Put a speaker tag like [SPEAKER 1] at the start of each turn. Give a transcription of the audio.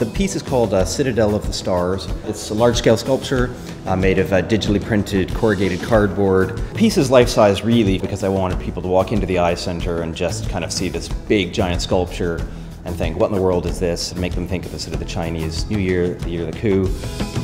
[SPEAKER 1] The piece is called Citadel of the Stars. It's a large-scale sculpture made of digitally printed corrugated cardboard. The piece is life-size really because I wanted people to walk into the eye center and just kind of see this big giant sculpture and think, what in the world is this? And make them think of the sort of the Chinese New Year, the year of the coup.